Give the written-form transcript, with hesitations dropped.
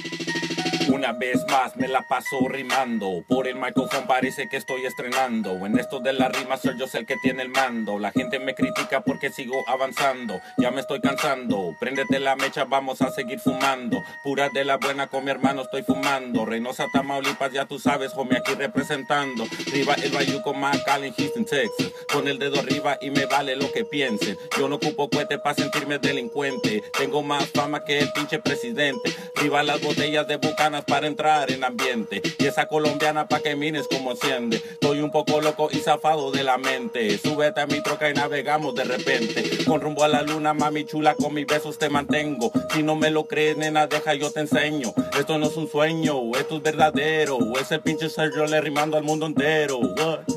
Una vez más me la paso rimando, por el micrófono parece que estoy estrenando. En esto de la rima soy yo el que tiene el mando. La gente me critica porque sigo avanzando, ya me estoy cansando. Préndete la mecha, vamos a seguir fumando. Pura de la buena con mi hermano estoy fumando. Reynosa, Tamaulipas, ya tú sabes, homie, aquí representando. Riva el Bayuco, McAllen, Houston, Texas. Con el dedo arriba y me vale lo que piensen. Yo no ocupo cohete para sentirme delincuente. Tengo más fama que el pinche presidente. Riva las botellas de Bucanas para entrar en ambiente. Y esa colombiana pa' que mires como enciende. Estoy un poco loco y zafado de la mente. Súbete a mi troca y navegamos de repente. Con rumbo a la luna, mami chula, con mis besos te mantengo. Si no me lo crees, nena, deja yo te enseño. Esto no es un sueño, esto es verdadero. Ese pinche Sergio le rimando al mundo entero. What?